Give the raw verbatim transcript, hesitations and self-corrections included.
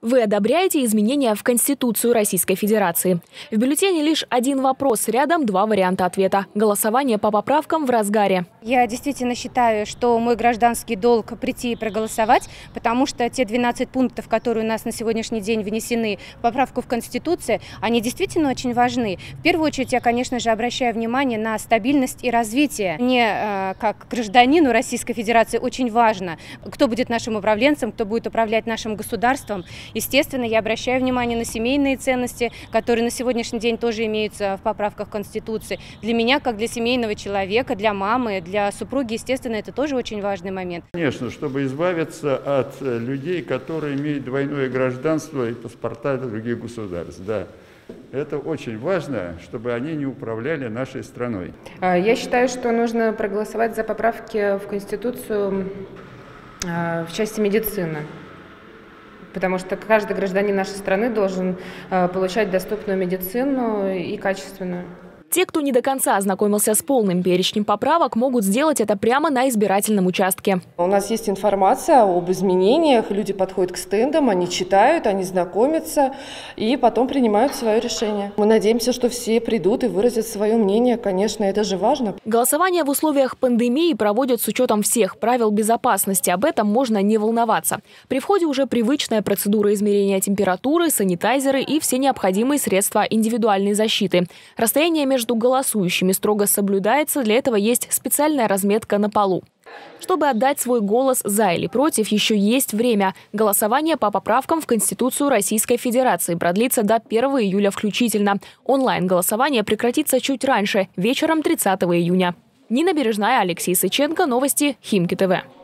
Вы одобряете изменения в Конституцию Российской Федерации? В бюллетене лишь один вопрос, рядом два варианта ответа. Голосование по поправкам в разгаре. Я действительно считаю, что мой гражданский долг прийти и проголосовать, потому что те двенадцать пунктов, которые у нас на сегодняшний день внесены в поправку в Конституцию, они действительно очень важны. В первую очередь я, конечно же, обращаю внимание на стабильность и развитие. Мне, как гражданину Российской Федерации, очень важно, кто будет нашим управленцем, кто будет управлять нашим государством. Естественно, я обращаю внимание на семейные ценности, которые на сегодняшний день тоже имеются в поправках Конституции. Для меня, как для семейного человека, для мамы, для супруги, естественно, это тоже очень важный момент. Конечно, чтобы избавиться от людей, которые имеют двойное гражданство и паспорта других государств. Да. Это очень важно, чтобы они не управляли нашей страной. Я считаю, что нужно проголосовать за поправки в Конституцию в части медицины. Потому что каждый гражданин нашей страны должен получать доступную медицину и качественную. Те, кто не до конца ознакомился с полным перечнем поправок, могут сделать это прямо на избирательном участке. У нас есть информация об изменениях, люди подходят к стендам, они читают, они знакомятся и потом принимают свое решение. Мы надеемся, что все придут и выразят свое мнение, конечно, это же важно. Голосование в условиях пандемии проводят с учетом всех правил безопасности, об этом можно не волноваться. При входе уже привычная процедура измерения температуры, санитайзеры и все необходимые средства индивидуальной защиты. Расстояние между Между голосующими строго соблюдается, для этого есть специальная разметка на полу. Чтобы отдать свой голос за или против, еще есть время. Голосование по поправкам в Конституцию Российской Федерации продлится до первого июля включительно. Онлайн-голосование прекратится чуть раньше, вечером тридцатого июня. Нина Бережная, Алексей Сыченко, новости Химки ТВ.